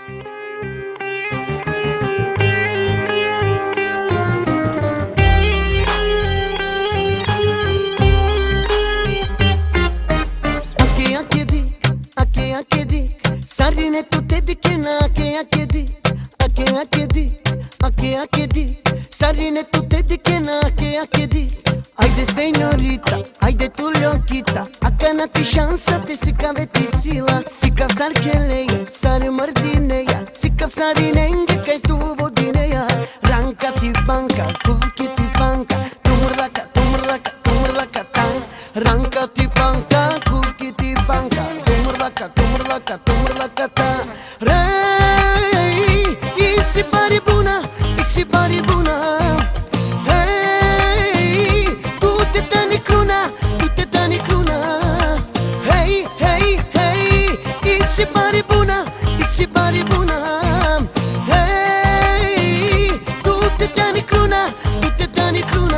Sarine tu te dikena ake Sarine tu te dikena ake Haide señorita, haide tu loquita Acá na ti șansa te sikave ti sila Sikav sarkeleja, sare mardineja Sikav sarinenge kaj tu vodineja Ranka ti banka, kuvki ti panka Tumrlaka, tumrlaka, tumrlaka tan Ranka ti panka, kuvki ti panka Tumrlaka, tumrlaka, tumrlaka tan Rei, isi pari buna, isi pari buna Isi pari buna Hei, tu te dani cruna, tu te dani cruna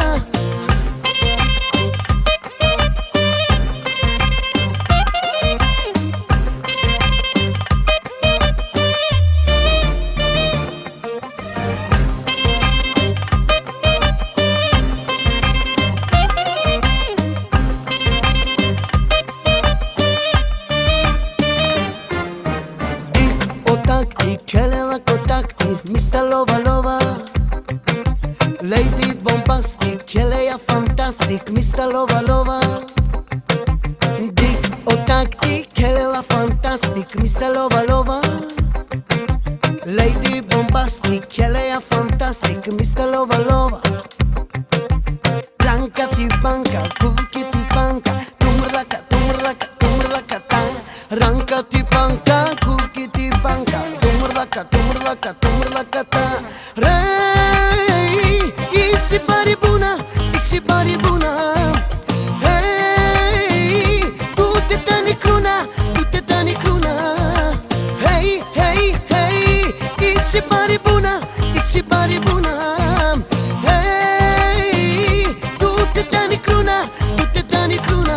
Celela contacti, Mr. Lova Lova Lady Bombastic, Celeia Fantastic, Mr. Lova Lova Dick Otacti, Celela Fantastic, Mr. Lova Lova Lady Bombastic, Celeia Fantastic, Mr. Lova Lova Ranka ti banka, kuvki ti panka Tumrlaka, tumrlaka, tumrlaka tan Ranka ti panka, kuvki ti panka Tumrlaka, tumrlaka, tumrlaka ta Rei, isi pari buna, isi pari buna Hei, tu te dani cruna, tu te dani cruna Hei, hei, hei, isi pari buna, isi pari buna Hei, tu te dani cruna, tu te dani cruna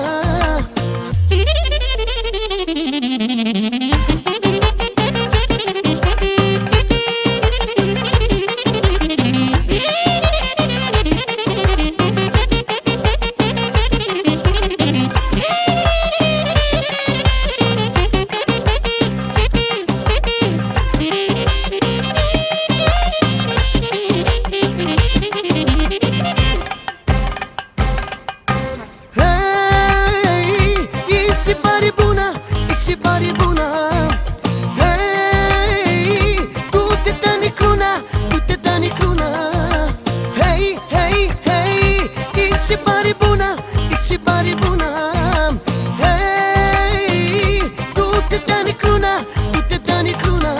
Isi pari buna Hei, tu te dani cruna, tu te dani cruna Hei, hei, hei, isi pari buna, isi pari buna Hei, tu te dani cruna, tu te dani cruna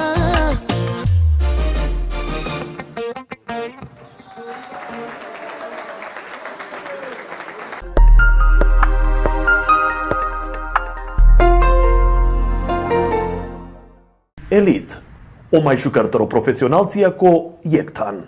Elite, o mai jucător profesional ko Jektan.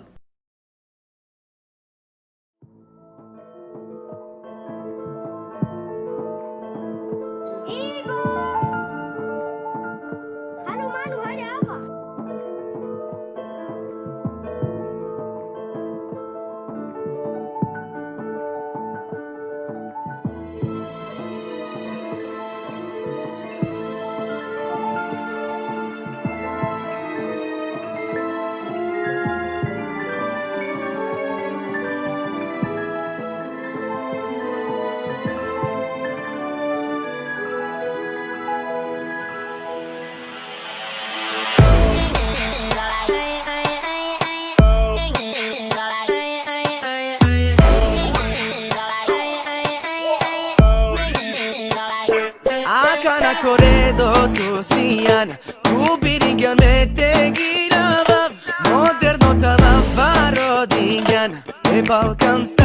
Corredo tu siana, tu birigan mete girava, moderno tava rodinhana, e Balkan